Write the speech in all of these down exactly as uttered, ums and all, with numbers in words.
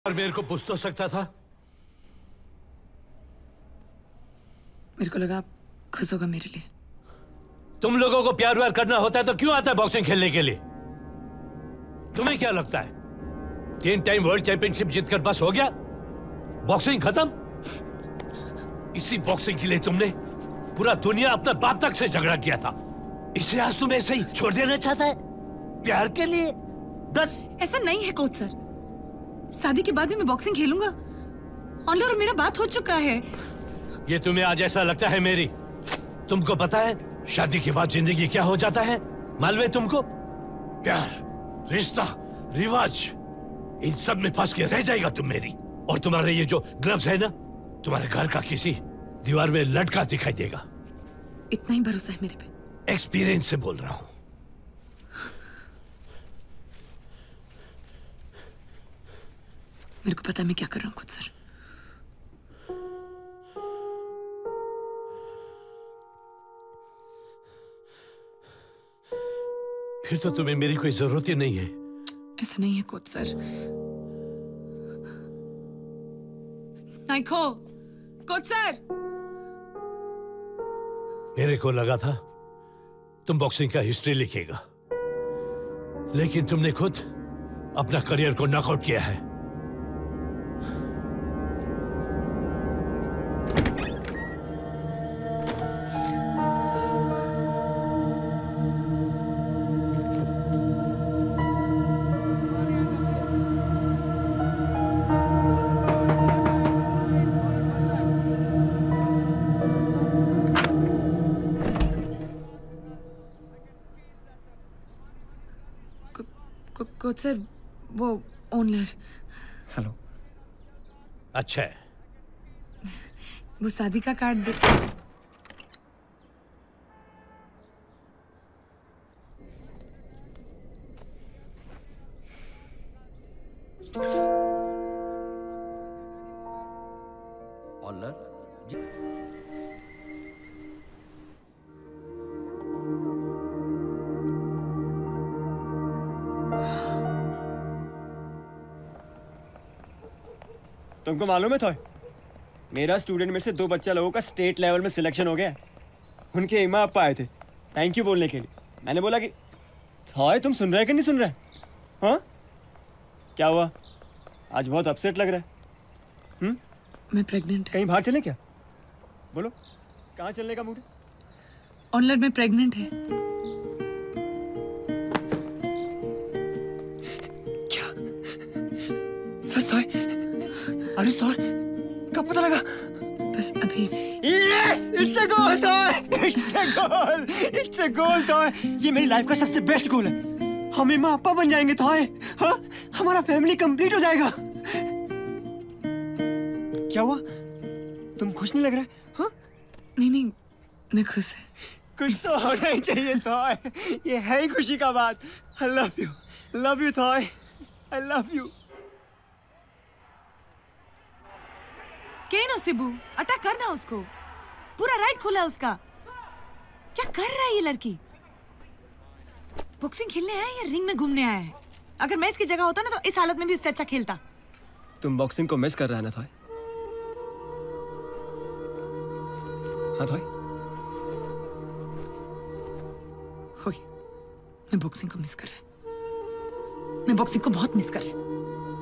और मेरे को पूछ तो सकता था। मेरे को लगा आप खुश होगा मेरे लिए। तुम लोगों को प्यार व्यार करना होता है तो क्यों आता है बॉक्सिंग खेलने के लिए? तुम्हें क्या लगता है तीन टाइम वर्ल्ड चैंपियनशिप जीतकर बस हो गया, बॉक्सिंग खत्म? इसी बॉक्सिंग के लिए तुमने पूरा दुनिया अपने बाप तक से झगड़ा किया था, इसलिए आज तुम्हें ऐसे ही छोड़ देना चाहता है प्यार के लिए? दस... ऐसा नहीं है कोच सर, शादी के बाद भी मैं बॉक्सिंग खेलूंगा। ऑनलाइन और मेरा बात हो चुका है। ये तुम्हें आज ऐसा लगता है मेरी? तुमको पता है शादी के बाद जिंदगी क्या हो जाता है? मालूम है तुमको? प्यार, रिश्ता, रिवाज, इन सब में फंस के रह जाएगा तुम मेरी। और तुम्हारे ये जो ग्लव्स है ना, तुम्हारे घर का किसी दीवार में लटका दिखाई देगा। इतना ही भरोसा है मेरे पे? एक्सपीरियंस से बोल रहा हूं। मेरे को पता है मैं क्या कर रहा हूं खुद सर। फिर तो तुम्हें मेरी कोई जरूरत ही नहीं है। ऐसा नहीं है कोच सर। नाइको, कोच सर। मेरे को लगा था तुम बॉक्सिंग का हिस्ट्री लिखेगा, लेकिन तुमने खुद अपना करियर को नॉकआउट किया है। कोच सर, वो ओनर। हेलो। अच्छा है, वो शादी का कार्ड दे। ऑनर तुमको मालूम है थॉय, मेरा स्टूडेंट में से दो बच्चा लोगों का स्टेट लेवल में सिलेक्शन हो गया। उनके इमा अप्पा आए थे थैंक यू बोलने के लिए। मैंने बोला कि थॉय तुम सुन रहे कि नहीं सुन रहे? हाँ क्या हुआ, आज बहुत अपसेट लग रहा है। हम्म मैं प्रेग्नेंट। कहीं बाहर चले क्या? बोलो कहाँ चलने का मूड है? ऑनलाइन में प्रेग्नेंट है। क्या सच थॉय? अरे सर कब पता लगा? बस अभी। Yes, it's a goal, Toy. It's a goal. It's a goal, Toy. ये मेरी लाइफ का सबसे बेस्ट गोल है। हम इमा अप्पा बन जाएंगे Toy. हाँ, हमारा फैमिली कंप्लीट हो जाएगा। क्या हुआ? तुम खुश नहीं लग रहे? हाँ? नहीं नहीं, मैं खुश है। कुछ तो होना ही चाहिए Toy. ये है ही खुशी का बात। I love you, love you Toy. I love you. केनो सिबू, अटैक करना उसको। पूरा राइट खुला उसका। क्या कर रहा है ये लड़की? बॉक्सिंग खेलने आया है या रिंग में घूमने आया है? अगर मैं इसकी जगह होता ना तो इस हालत में भी इससे अच्छा खेलता। तुम बॉक्सिंग को मिस कर रहा है ना थॉय? हाँ थॉय? होय, मैं बॉक्सिंग को मिस कर रहा है। मैं बॉक्सिंग को बहुत मिस कर रहा है।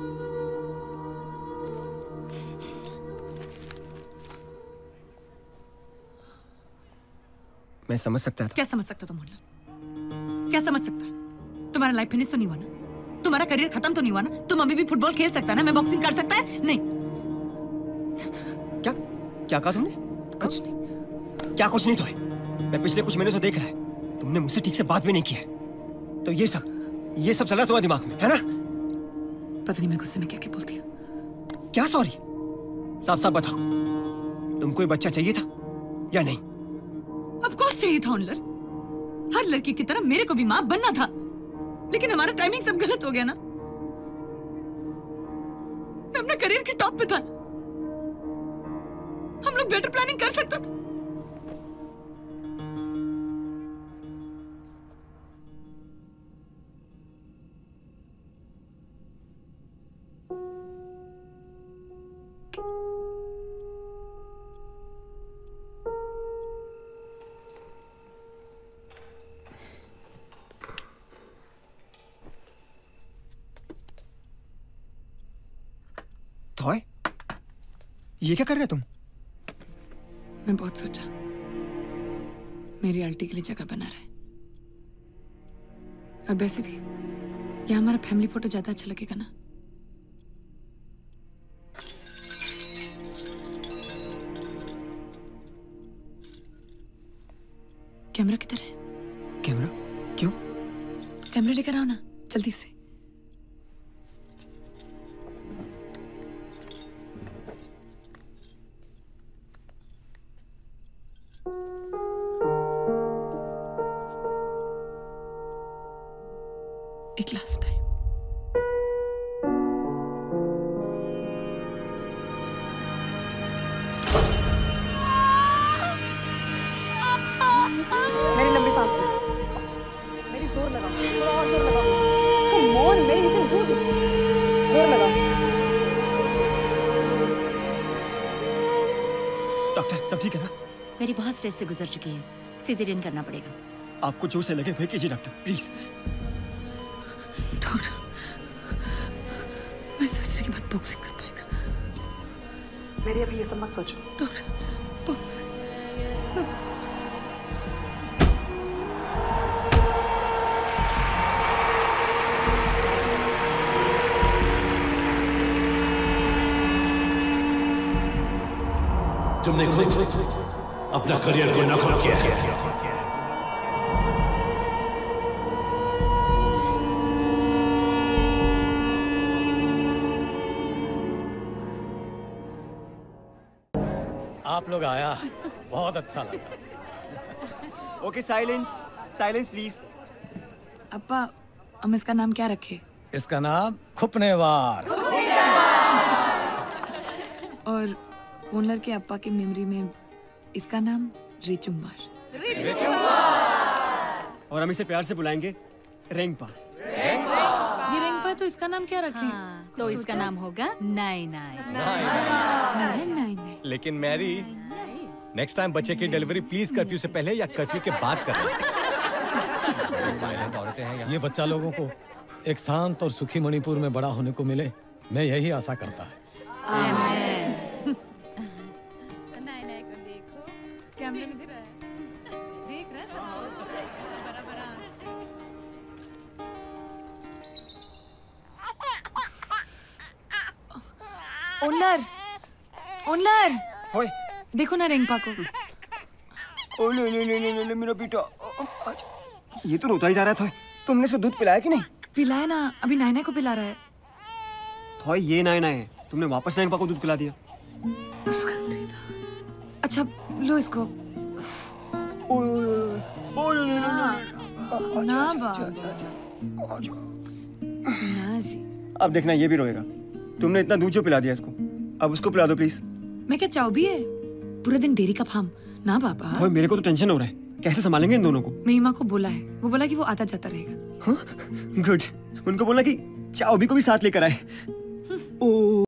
मैं समझ सकता था। क्या समझ सकता तुम ऑनलाइन? क्या समझ सकता? तुम्हारा लाइफ फिनिश तो नहीं हुआ ना? तुम्हारा करियर खत्म तो नहीं हुआ ना? तुम अभी भी फुटबॉल खेल सकता है ना? मैं बॉक्सिंग कर सकता है? नहीं। क्या क्या कहा तुमने? कुछ नहीं। क्या कुछ नहीं तो है? मैं पिछले कुछ महीनों से देख रहा है तुमने मुझसे ठीक से बात भी नहीं की है, तो ये सब ये सब चला तुम्हारे दिमाग में है ना? पता नहीं मैं गुस्से में क्या क्या बोलती हूँ। क्या सॉरी? साफ साफ बताओ, तुमको ये बच्चा चाहिए था या नहीं? ऑफ कोर्स चाहिए था ऑनलर। हर लड़की की तरह मेरे को भी मां बनना था, लेकिन हमारा टाइमिंग सब गलत हो गया ना। मैं अपने करियर के टॉप पे था। हम लोग बेटर प्लानिंग कर सकते थे। ये क्या कर रहे हो तुम? मैं बहुत सोचा, मेरी आंटी के लिए जगह बना रहे। और वैसे भी यहाँ हमारा फैमिली फोटो ज्यादा अच्छा लगेगा ना। कैमरा किधर है? कैमरा? क्यों? कैमरा लेकर आओ ना जल्दी से। एक लास्ट टाइम। मेरी लंबी सांस लो, मेरी जोर लगाओ, थोड़ा और जोर लगाओ। Come on, मेरी you can do this. जोर लगाओ। डॉक्टर सब ठीक है ना? मेरी बहुत स्ट्रेस से गुजर चुकी है, सिजेरियन करना पड़ेगा। आपको जो से लगे वही कीजिए डॉक्टर, प्लीज। डॉक्टर, मैं सर्जरी के बाद बॉक्सिंग कर पाएगा? मेरी अभी ये सब मत सोचो। डॉक्टर, तुमने खुद अपना करियर को नकल किया है। आप लोग आया, बहुत अच्छा लगा। Okay silence, silence please. अब्बा, हम इसका नाम क्या रखे? इसका नाम खुपनेवार। और ओनर के अप्पा की मेमोरी में इसका नाम रेचुम्बार। और हम इसे प्यार से बुलाएंगे रेंगपा। ये रेंगपा, तो इसका नाम क्या रखें? हाँ, तो इसका नाम होगा नाई नाई। नाई नाई नाई। लेकिन मैरी, नेक्स्ट टाइम बच्चे की डिलीवरी प्लीज कर्फ्यू से पहले या कर्फ्यू के बाद करना। ये बच्चा लोगों को एक शांत और सुखी मणिपुर में बड़ा होने को मिले, मैं यही आशा करता है। नाई नाई को देखो, कैमरे में दिख रहा है, देख रहा है ओनर, ओनर, ओए, देखो ना रेंगपा को। ओ ले ले ले ले ले मेरा बेटा। ये तो रोता ही जा रहा था। तुमने इसको दूध पिलाया कि नहीं? पिलाया ना, अभी नायना को पिला रहा है। थोड़ा ये नायना है, तुमने वापस रेंगपा को दूध पिला दिया। अच्छा लो इसको। ना बाबा, ना जी। अब देखना ये भी रोएगा। तुमने इतना दूध जो पिला दिया इसको, अब उसको पिला दो प्लीज। मैं क्या चाव भी है? पूरे दिन डेयरी का फार्म। ना बाबा। ओए, मेरे को तो टेंशन हो रहा है, कैसे संभालेंगे इन दोनों को? मेरी माँ को बोला है, वो बोला कि वो आता जाता रहेगा। गुड। उनको बोला कि चाओबी को भी साथ लेकर आए। ओ